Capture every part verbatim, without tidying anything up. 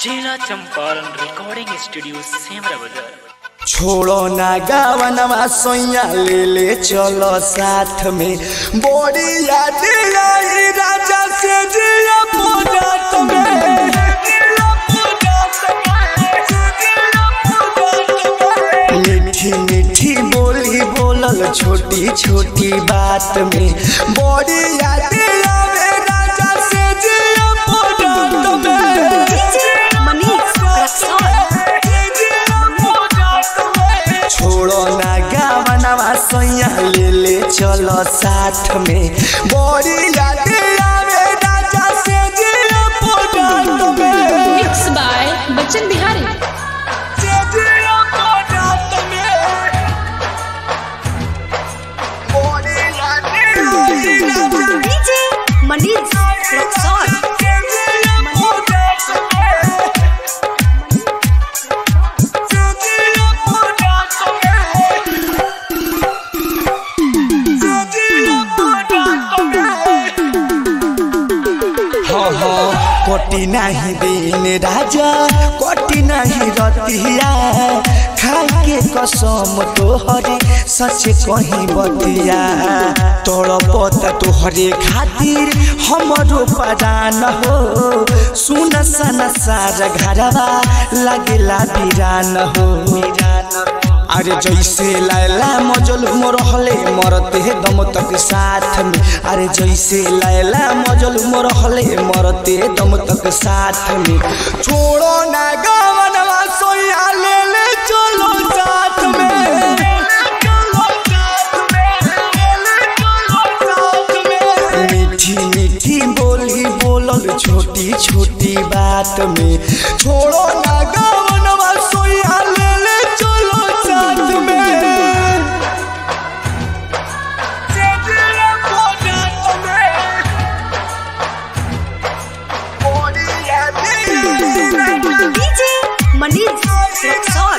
जिला Champaran recording studio Semra बाजार। छोड़ो ना गावनवा सोया ले ले चलो साथ में बड़ी याद आई राजा से जिया पोजात में मीठी मीठी बोली बोलल छोटी छोटी बात में बड़ी याद आवे राजा से जिया पोजात में छोड़ो ना गावनवा सोया ले ले चलो साथ में बड़ी याद आवे राजा से जिया पोजात में। Mix by Bachchan Bihari. DJ Manish Raxaul. कोटी नहीं दिन राजा कोटी नहीं रतिया खाई के कसम तोहरे सच कहीं बतिया तोड़ पता तोहरे खातिर हमरो परान हो सुन सन सारा घरवा लगेला वीरान हो। अरे जैसे लैला मजल मोरहले मरते दम तक साथ में अरे जैसे लैला मजल मोरहले मरते दम तक साथ में छोड़ो ना गावनवा सोया ले ले चलो साथ में मीठी मीठी बोली बोलल छोटी छोटी बात में छोड़ो ना गावनवा सोया ले ले चलो साथ में। DJ Manish Raxaul.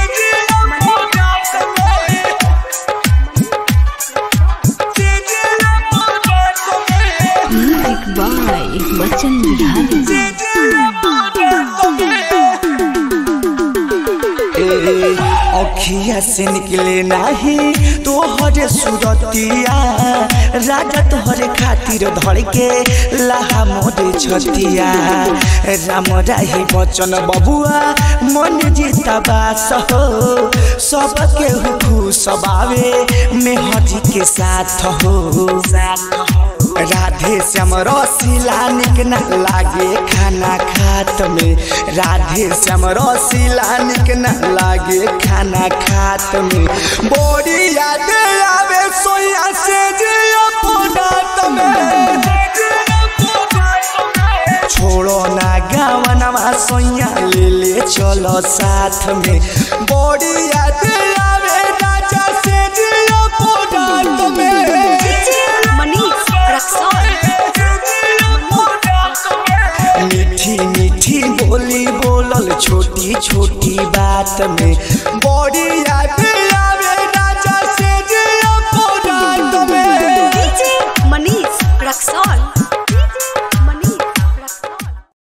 Music by Bachchan Bihari. अखिया से निकले नहीं तोहरे सुरतिया राजा तोहरे खातिर धर के लहा मोरे छतिया राम राही बचन बबुआ मन जीता बास हो सबके खुश बावे मेहरी के साथ हो। राधे श्याम रसीला निक न लागे खाना खात में राधे श्याम रसीला निक न लागे खाना खात में बड़ी याद आवे सोया से जिया पोजात में छोड़ो ना गावनवा सोया ले ले चलो साथ में बड़ी याद आवे राजा से जिया पोजात में। मीठी मीठी बोली बोलल छोटी छोटी बात में बड़ी याद